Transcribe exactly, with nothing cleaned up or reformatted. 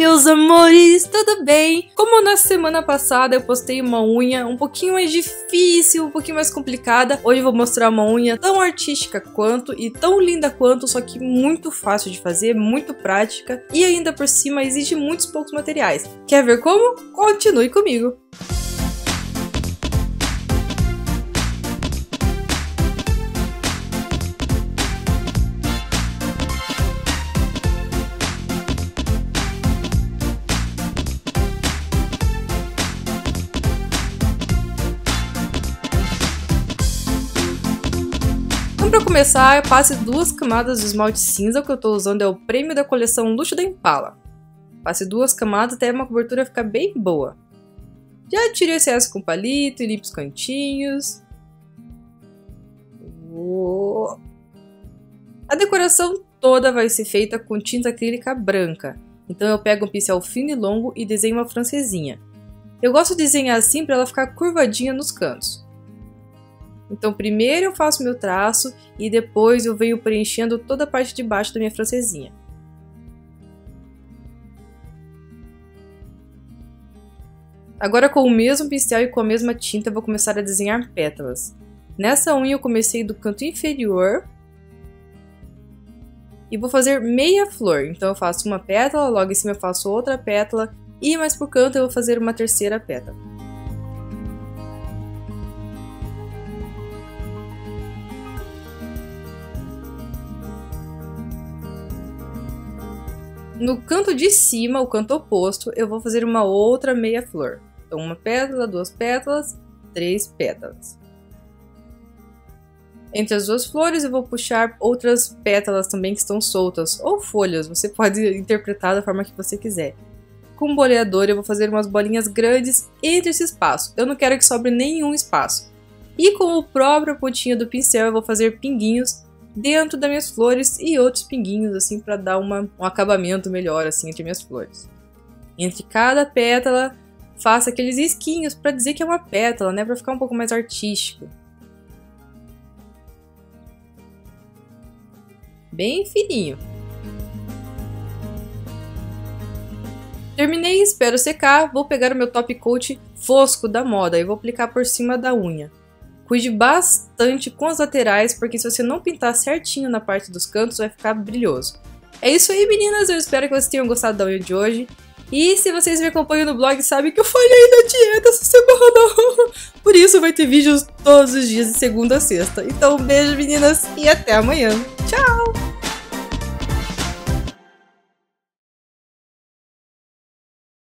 meus amores, tudo bem? Como na semana passada eu postei uma unha um pouquinho mais difícil, um pouquinho mais complicada, hoje eu vou mostrar uma unha tão artística quanto e tão linda quanto, só que muito fácil de fazer, muito prática e ainda por cima exige muitos poucos materiais. Quer ver como? Continue comigo! Para começar, passe duas camadas de esmalte cinza, o que eu estou usando é o prêmio da coleção Luxo da Impala. Passe duas camadas até uma cobertura ficar bem boa. Já tire o excesso com palito e limpe os cantinhos. A decoração toda vai ser feita com tinta acrílica branca, então eu pego um pincel fino e longo e desenho uma francesinha. Eu gosto de desenhar assim para ela ficar curvadinha nos cantos. Então primeiro eu faço meu traço e depois eu venho preenchendo toda a parte de baixo da minha francesinha. Agora com o mesmo pincel e com a mesma tinta eu vou começar a desenhar pétalas. Nessa unha eu comecei do canto inferior e vou fazer meia flor. Então eu faço uma pétala, logo em cima eu faço outra pétala e mais por canto eu vou fazer uma terceira pétala. No canto de cima, o canto oposto, eu vou fazer uma outra meia flor. Então uma pétala, duas pétalas, três pétalas. Entre as duas flores eu vou puxar outras pétalas também que estão soltas, ou folhas, você pode interpretar da forma que você quiser. Com o boleador eu vou fazer umas bolinhas grandes entre esse espaço, eu não quero que sobre nenhum espaço. E com o próprio pontinho do pincel eu vou fazer pinguinhos dentro das minhas flores e outros pinguinhos assim para dar uma, um acabamento melhor assim entre minhas flores. Entre cada pétala faça aqueles risquinhos para dizer que é uma pétala, né, para ficar um pouco mais artístico. Bem fininho. Terminei e espero secar, vou pegar o meu top coat fosco da moda e vou aplicar por cima da unha. Cuide bastante com as laterais, porque se você não pintar certinho na parte dos cantos, vai ficar brilhoso. É isso aí, meninas, eu espero que vocês tenham gostado da unha de hoje. E se vocês me acompanham no blog, sabem que eu falhei na dieta essa semana. Por isso vai ter vídeos todos os dias de segunda a sexta. Então um beijo, meninas, e até amanhã. Tchau!